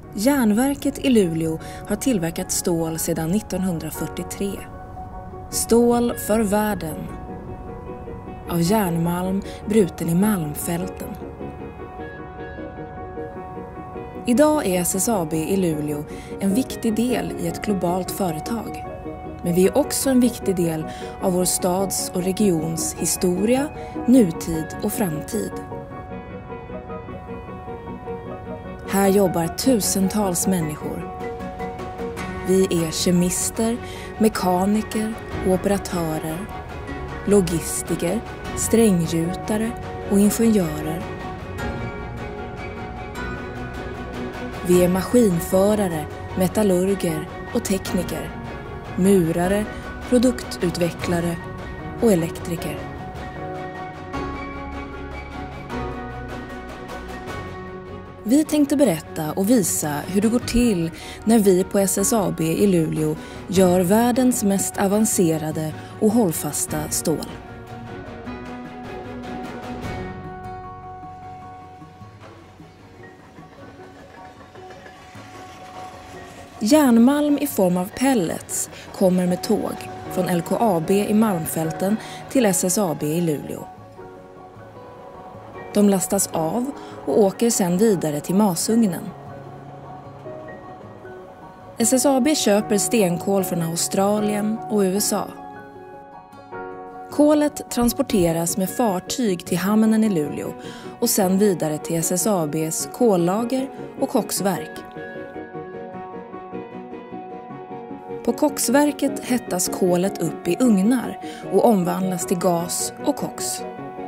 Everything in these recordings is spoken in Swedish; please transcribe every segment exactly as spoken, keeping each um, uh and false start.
Järnverket i Luleå har tillverkat stål sedan nittonhundrafyrtiotre. Stål för världen. Av järnmalm bruten i malmfälten. Idag är S S A B i Luleå en viktig del i ett globalt företag. Men vi är också en viktig del av vår stads och regions historia, nutid och framtid. Här jobbar tusentals människor. Vi är kemister, mekaniker och operatörer, logistiker, stränggjutare och ingenjörer. Vi är maskinförare, metallurger och tekniker, murare, produktutvecklare och elektriker. Vi tänkte berätta och visa hur det går till när vi på S S A B i Luleå gör världens mest avancerade och hållfasta stål. Järnmalm i form av pellets kommer med tåg från L K A B i Malmfälten till S S A B i Luleå. De lastas av och åker sedan vidare till masugnen. S S A B köper stenkol från Australien och U S A. Kolet transporteras med fartyg till hamnen i Luleå och sedan vidare till S S A B:s kollager och koksverk. På koksverket hettas kolet upp i ugnar och omvandlas till gas och koks.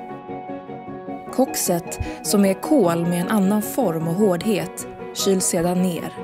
Kokset, som är kol med en annan form och hårdhet, kyls sedan ner.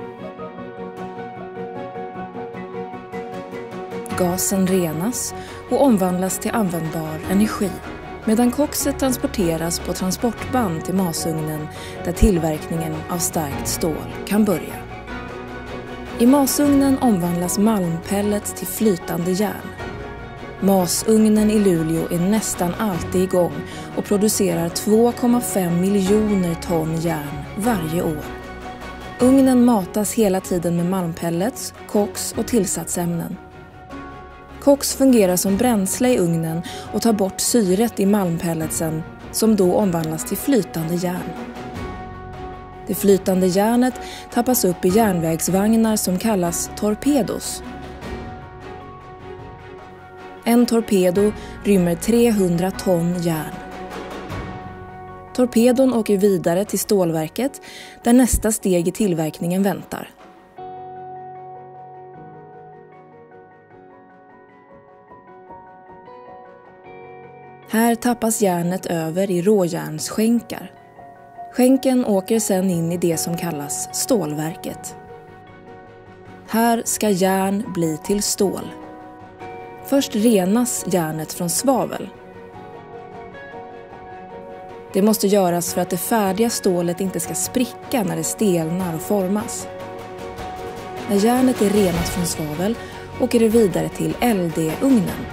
Gasen renas och omvandlas till användbar energi, medan kokset transporteras på transportband till masugnen där tillverkningen av starkt stål kan börja. I masugnen omvandlas malmpellets till flytande järn. Masugnen i Luleå är nästan alltid igång och producerar två komma fem miljoner ton järn varje år. Ugnen matas hela tiden med malmpellets, koks och tillsatsämnen. Koks fungerar som bränsle i ugnen och tar bort syret i malmpelletsen som då omvandlas till flytande järn. Det flytande järnet tappas upp i järnvägsvagnar som kallas torpedos. En torpedo rymmer trehundra ton järn. Torpedon åker vidare till stålverket där nästa steg i tillverkningen väntar. Här tappas järnet över i råjärnsskänkar. Skänken åker sedan in i det som kallas stålverket. Här ska järn bli till stål. Först renas järnet från svavel. Det måste göras för att det färdiga stålet inte ska spricka när det stelnar och formas. När järnet är renat från svavel åker det vidare till L D-ugnen.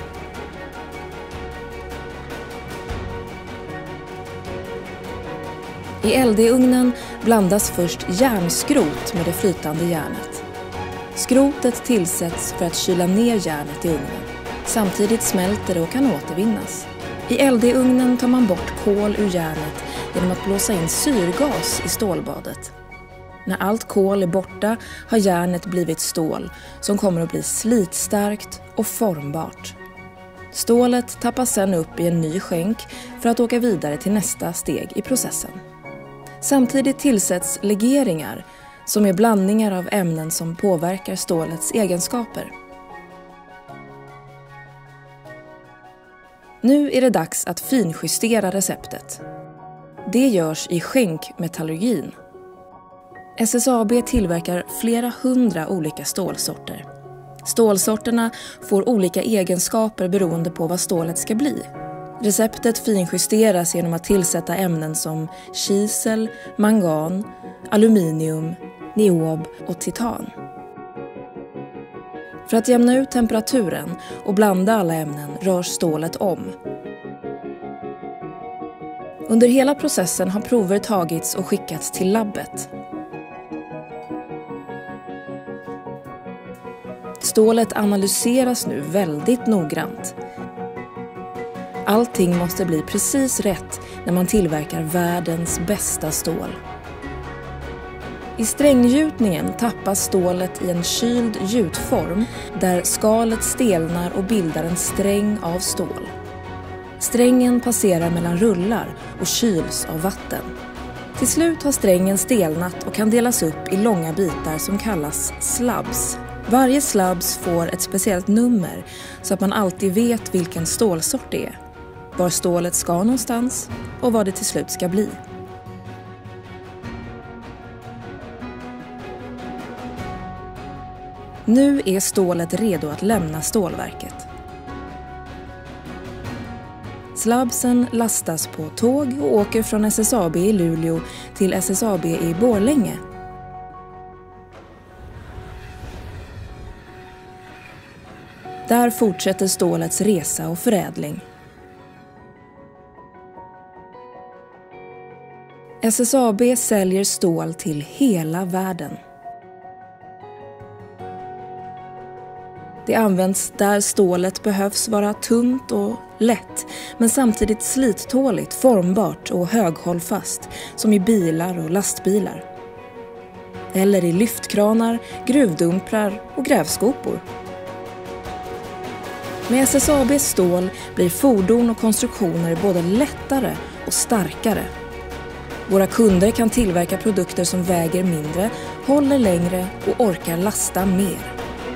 I L D-ugnen blandas först järnskrot med det flytande järnet. Skrotet tillsätts för att kyla ner järnet i ugnen. Samtidigt smälter det och kan återvinnas. I L D-ugnen tar man bort kol ur järnet genom att blåsa in syrgas i stålbadet. När allt kol är borta har järnet blivit stål som kommer att bli slitstarkt och formbart. Stålet tappas sedan upp i en ny skänk för att åka vidare till nästa steg i processen. Samtidigt tillsätts legeringar som är blandningar av ämnen som påverkar stålets egenskaper. Nu är det dags att finjustera receptet. Det görs i skänkmetallurgin. S S A B tillverkar flera hundra olika stålsorter. Stålsorterna får olika egenskaper beroende på vad stålet ska bli. Receptet finjusteras genom att tillsätta ämnen som kisel, mangan, aluminium, niob och titan. För att jämna ut temperaturen och blanda alla ämnen rörs stålet om. Under hela processen har prover tagits och skickats till labbet. Stålet analyseras nu väldigt noggrant. Allting måste bli precis rätt när man tillverkar världens bästa stål. I stränggjutningen tappas stålet i en kyld gjutform där skalet stelnar och bildar en sträng av stål. Strängen passerar mellan rullar och kyls av vatten. Till slut har strängen stelnat och kan delas upp i långa bitar som kallas slabs. Varje slabs får ett speciellt nummer så att man alltid vet vilken stålsort det är, var stålet ska någonstans och vad det till slut ska bli. Nu är stålet redo att lämna stålverket. Slabsen lastas på tåg och åker från S S A B i Luleå till S S A B i Borlänge. Där fortsätter stålets resa och förädling. S S A B säljer stål till hela världen. Det används där stålet behövs vara tunt och lätt, men samtidigt slittåligt, formbart och höghållfast, som i bilar och lastbilar. Eller i lyftkranar, gruvdumprar och grävskopor. Med S S A B:s stål blir fordon och konstruktioner både lättare och starkare. Våra kunder kan tillverka produkter som väger mindre, håller längre och orkar lasta mer.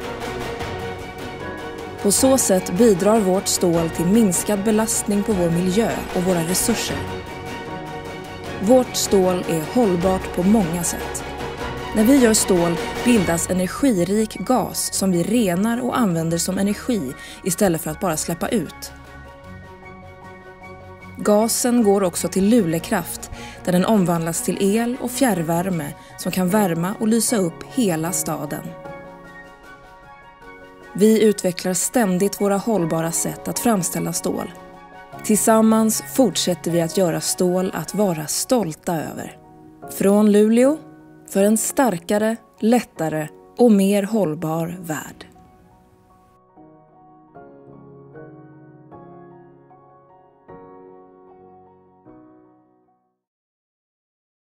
På så sätt bidrar vårt stål till minskad belastning på vår miljö och våra resurser. Vårt stål är hållbart på många sätt. När vi gör stål bildas energirik gas som vi renar och använder som energi istället för att bara släppa ut. Gasen går också till Lulekraft där den omvandlas till el och fjärrvärme som kan värma och lysa upp hela staden. Vi utvecklar ständigt våra hållbara sätt att framställa stål. Tillsammans fortsätter vi att göra stål att vara stolta över. Från Luleå för en starkare, lättare och mer hållbar värld.